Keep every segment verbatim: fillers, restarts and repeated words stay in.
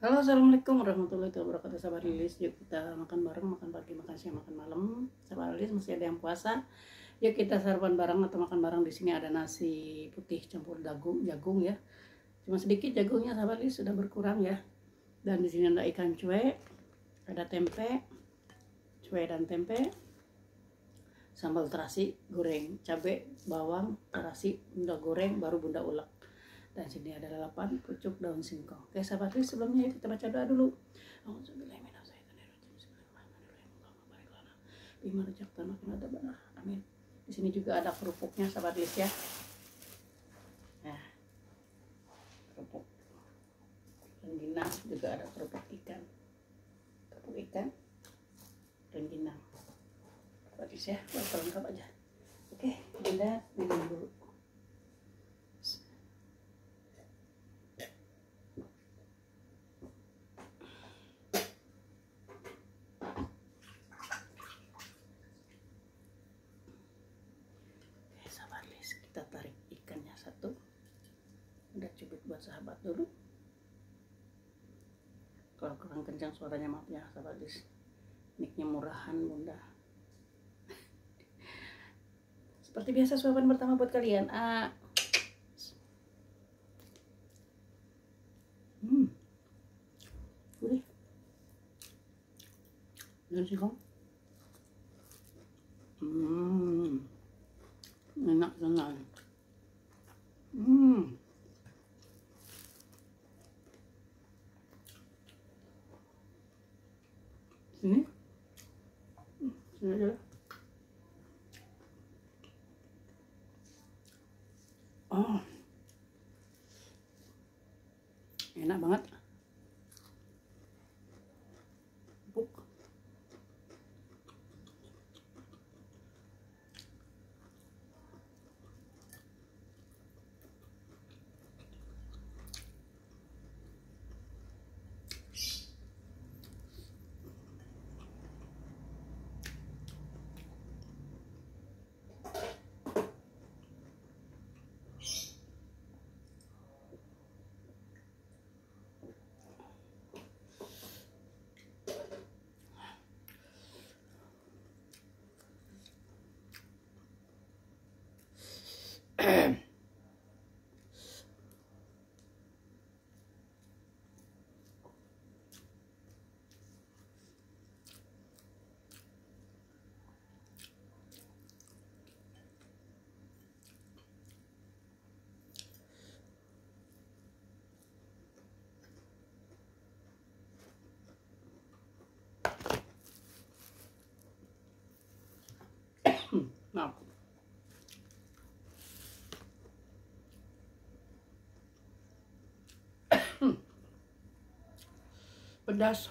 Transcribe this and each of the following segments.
Halo, assalamualaikum warahmatullahi wabarakatuh. Sahabat Lilis, yuk kita makan bareng, makan pagi, makan siang, makan malam. Sahabat Lilis, masih ada yang puasa. Yuk kita sarapan bareng atau makan bareng. Di sini ada nasi putih campur jagung, jagung ya. Cuma sedikit jagungnya, sahabat Lilis, sudah berkurang ya. Dan di sini ada ikan cuek, ada tempe, cuek dan tempe, sambal terasi, goreng, cabai, bawang, terasi, bunda goreng, baru bunda ulek. Dan sini ada lalapan, pucuk, daun singkong. Oke sahabat, sebelumnya kita baca doa dulu. Amin. Di sini juga ada kerupuknya sahabat Lis ya. Nah, kerupuk rengginang, juga ada kerupuk ikan. Kerupuk ikan, rengginang. Sahabat Lis ya, lengkap aja. Oke, Bunda minum dulu. Kita tarik ikannya satu, udah cubit buat sahabat dulu. Kalau kurang kencang suaranya maaf ya sahabat Lis, mic-nya murahan bunda. Seperti biasa suapan pertama buat kalian. Ah. Hmm. Gurih. Dan singkong. Hmm. Enak sekali. Hmm. Sini. Sini aja. Oh. Enak banget. Empuk. Nah. Pedas.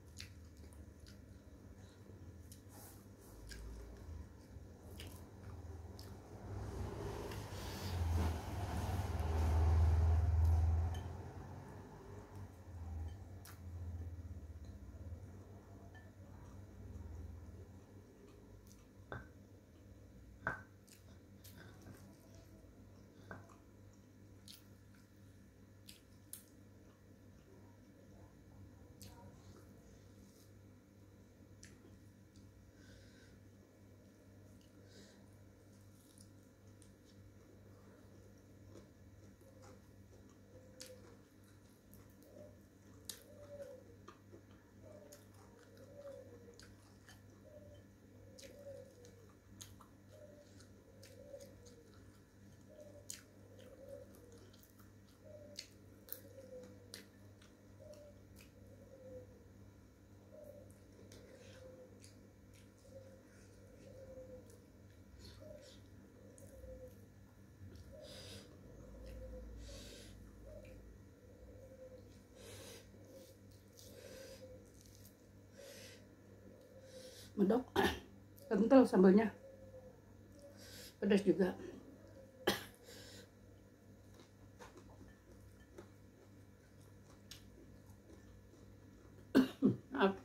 Medok, kental sambalnya, pedas juga. Maaf.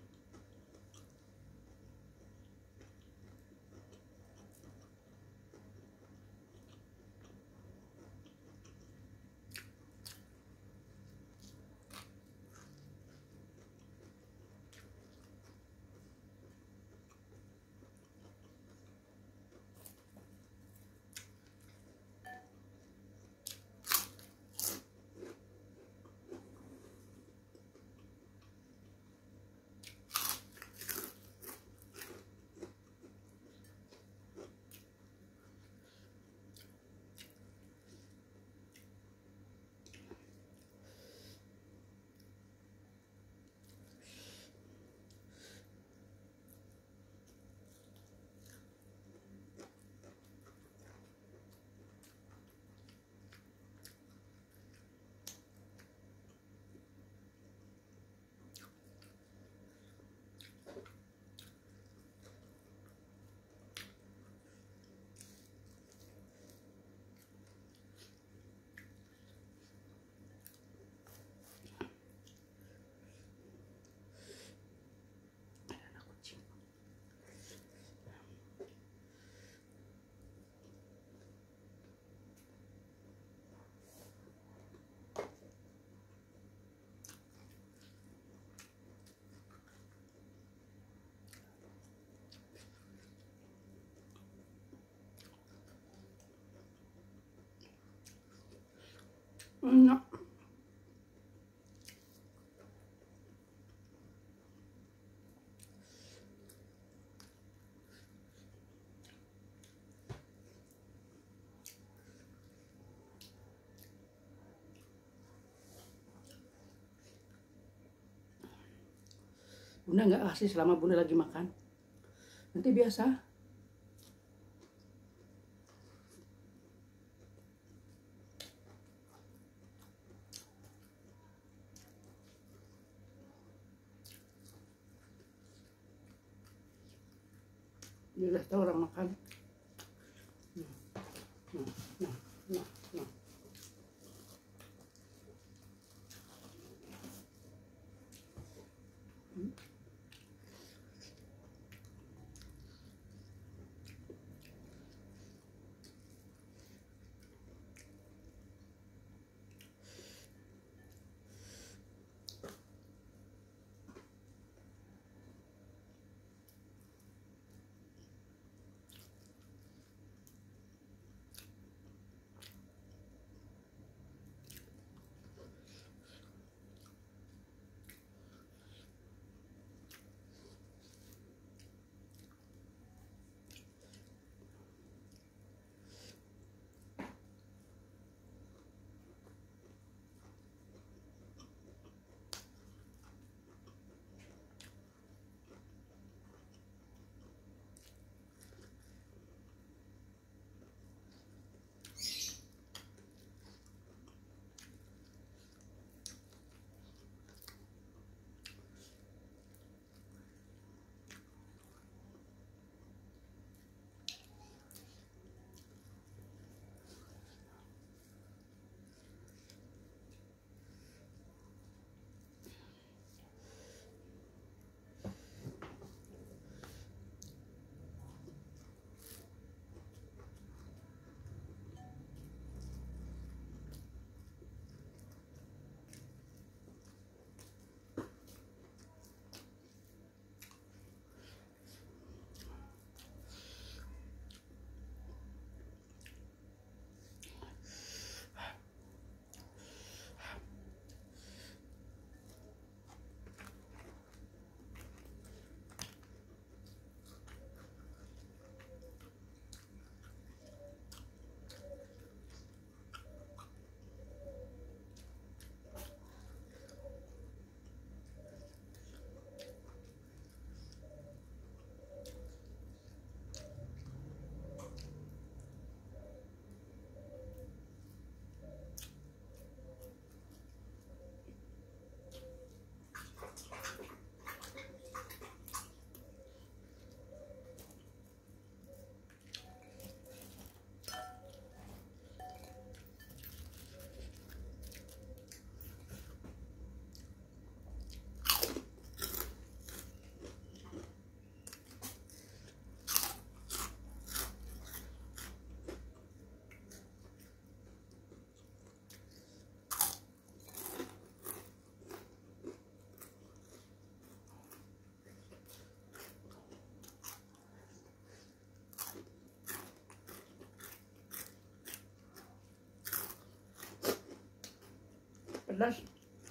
Enak. Bunda nggak kasih selama Bunda lagi makan. Nanti biasa. Dia udah tahu orang makan. Nah, nah, nah, nah, nah. Hmm. Pedas.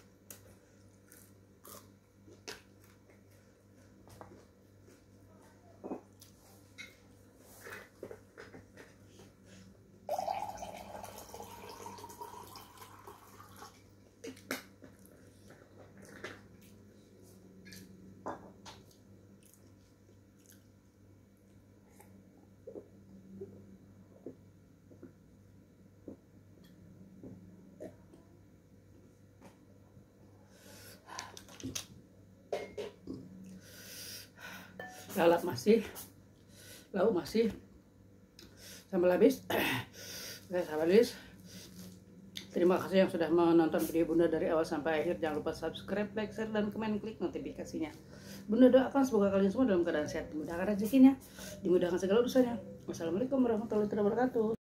Lalap masih, lauk masih, sambal habis. Oke, sambal habis. Terima kasih yang sudah menonton video Bunda dari awal sampai akhir. Jangan lupa subscribe, like, share, dan komen, klik notifikasinya. Bunda doakan semoga kalian semua dalam keadaan sehat, dimudahkan rezekinya, dimudahkan segala urusannya. Wassalamualaikum warahmatullahi wabarakatuh.